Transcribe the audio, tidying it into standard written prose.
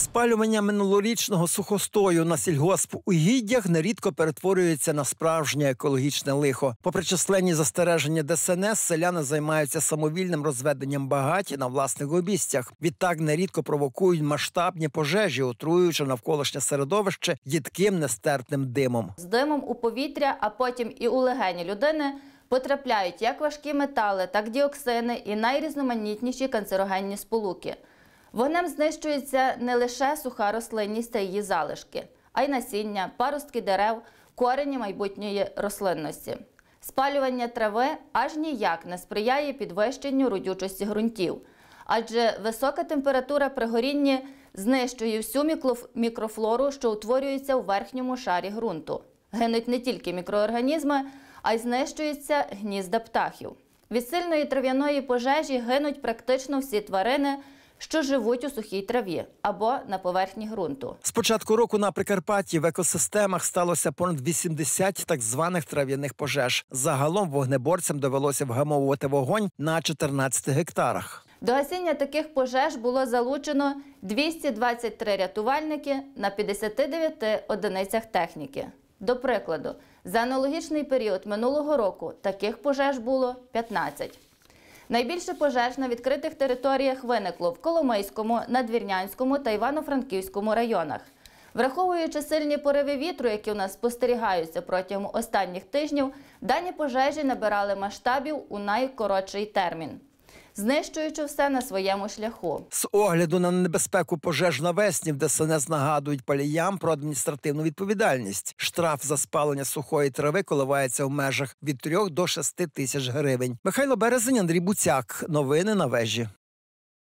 Спалювання минулорічного сухостою на сільгоспугіддях нерідко перетворюється на справжнє екологічне лихо. Попри численні застереження ДСНС, селяни займаються самовільним розведенням багаті на власних обійстях. Відтак нерідко провокують масштабні пожежі, отруюючи навколишнє середовище їдким нестерпним димом. З димом у повітря, а потім і у легені людини потрапляють як важкі метали, так діоксини і найрізноманітніші канцерогенні сполуки. Вогнем знищується не лише суха рослинність та її залишки, а й насіння, паростки дерев, корені майбутньої рослинності. Спалювання трави аж ніяк не сприяє підвищенню родючості ґрунтів, адже висока температура при горінні знищує всю мікрофлору, що утворюється у верхньому шарі ґрунту. Гинуть не тільки мікроорганізми, а й знищуються гнізда птахів. Від сильної трав'яної пожежі гинуть практично всі тварини, що живуть у сухій траві або на поверхні ґрунту. З початку року на Прикарпатті в екосистемах сталося понад 80 так званих трав'яних пожеж. Загалом вогнеборцям довелося вгамовувати вогонь на 14 гектарах. До гасіння таких пожеж було залучено 223 рятувальники на 59 одиницях техніки. До прикладу, за аналогічний період минулого року таких пожеж було 15. Найбільше пожеж на відкритих територіях виникло в Коломийському, Надвірнянському та Івано-Франківському районах. Враховуючи сильні пориви вітру, які у нас спостерігаються протягом останніх тижнів, дані пожежі набирали масштабів у найкоротший термін, знищуючи все на своєму шляху. З огляду на небезпеку пожеж навесні в ДСНС нагадують паліям про адміністративну відповідальність. Штраф за спалення сухої трави коливається в межах від 3 до 6 тисяч гривень. Михайло Березень, Андрій Буцяк. Новини на Вежі.